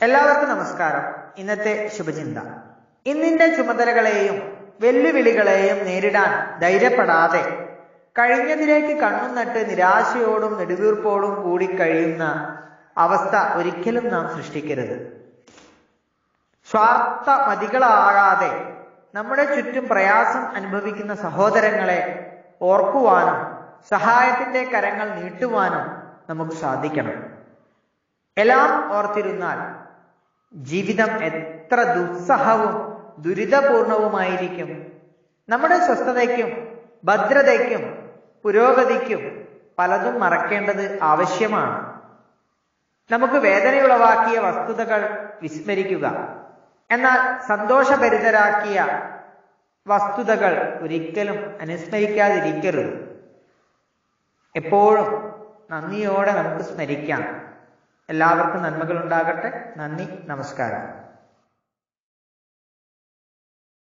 എല്ലാവർക്കും നമസ്കാരം. ഇന്നത്തെ ശുഭചിന്ത. ഇന്നിന്റെ ചുമതലകളെയും വെല്ലുവിളികളെയും നേരിടാൻ ധൈര്യപ്പെടാതെ കഴിഞ്ഞതിലേക്ക് കണ്ണും നട്ട് നിരാശയോടും നെടുവീർപ്പോടും കൂടി കഴിയുന്ന അവസ്ഥ ഒരിക്കലും നാം സൃഷ്ടിക്കരുത്. സ്വാർത്ഥ മതികളാകാതെ നമ്മുടെ ചുറ്റും പ്രയാസം അനുഭവിക്കുന്ന സഹോദരങ്ങളെ ഓർക്കുവാനും സഹായത്തിന്റെ കരങ്ങൾ നീട്ടുവാനും നമുക്ക് സാധിക്കണം. എല്ലാം ഓർത്തിരുന്നാൽ ജീവിതം എത്ര ദുസ്സഹവും ദുരിതപൂർണവുമായിരിക്കും. നമ്മുടെ സ്വസ്ഥതയ്ക്കും ഭദ്രതയ്ക്കും പുരോഗതിക്കും പലതും മറക്കേണ്ടത് ആവശ്യമാണ്. നമുക്ക് വേദനയുളവാക്കിയ വസ്തുതകൾ വിസ്മരിക്കുക. എന്നാൽ സന്തോഷഭരിതരാക്കിയ വസ്തുതകൾ ഒരിക്കലും അനുസ്മരിക്കാതിരിക്കരുത്. എപ്പോഴും നന്ദിയോടെ നമുക്ക് സ്മരിക്കാം. എല്ലാവർക്കും നന്മകൾ ഉണ്ടാകട്ടെ. നന്ദി, നമസ്കാരം.